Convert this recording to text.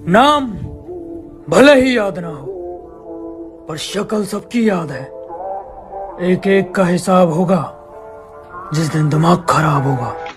नाम भले ही याद ना हो, पर शक्ल सबकी याद है। एक एक का हिसाब होगा जिस दिन दिमाग खराब होगा।